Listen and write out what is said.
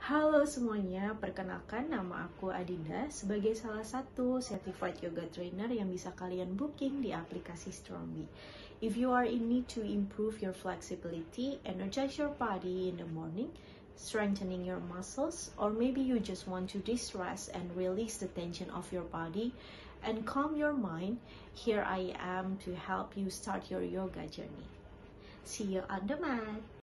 Halo semuanya, perkenalkan nama aku Adinda sebagai salah satu certified yoga trainer yang bisa kalian booking di aplikasi Strongbe. If you are in need to improve your flexibility, energize your body in the morning, strengthening your muscles, or maybe you just want to distress and release the tension of your body and calm your mind, here I am to help you start your yoga journey. See you on the mat!